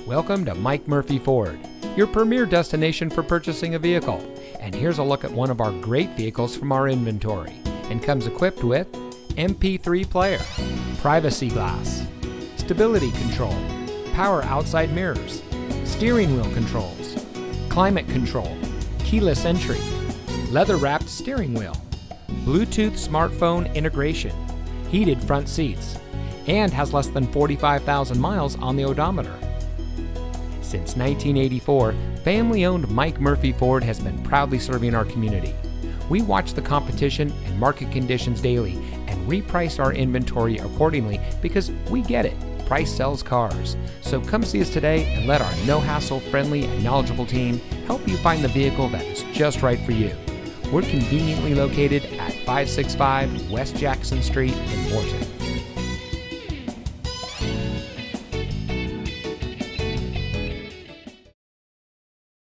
Welcome to Mike Murphy Ford, your premier destination for purchasing a vehicle. And here's a look at one of our great vehicles from our inventory, and comes equipped with MP3 player, privacy glass, stability control, power outside mirrors, steering wheel controls, climate control, keyless entry, leather-wrapped steering wheel, Bluetooth smartphone integration, heated front seats, and has less than 45,000 miles on the odometer. Since 1984, family-owned Mike Murphy Ford has been proudly serving our community. We watch the competition and market conditions daily and reprice our inventory accordingly because we get it. Price sells cars. So come see us today and let our no-hassle, friendly, and knowledgeable team help you find the vehicle that is just right for you. We're conveniently located at 565 West Jackson Street in Morton.